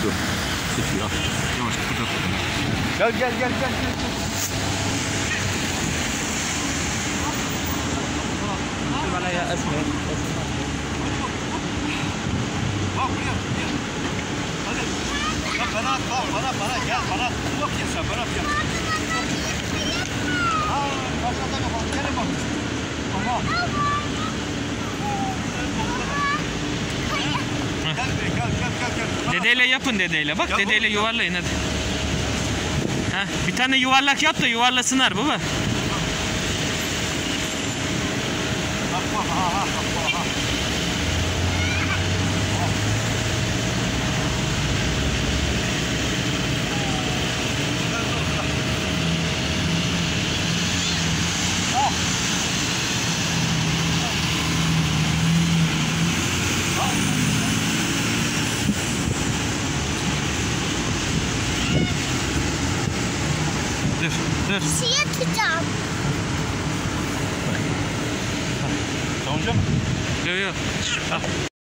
Dur. Sıçıyor. Yavaş burada. Gel. Bana ya esme. Bak buraya. Hadi. Bana at bak bana gel bana. Bak ya sen bana gel. Aşağıdan yapalım. Gelin bak. Tamam. Gel. Dedeyle yapın dedeyle. Bak dedeyle yuvarlayın hadi. Heh, bir tane yuvarlak yap da yuvarlasınlar baba. Bak. Dur. Şeye tutacağım. Savunacağım mı? Yok.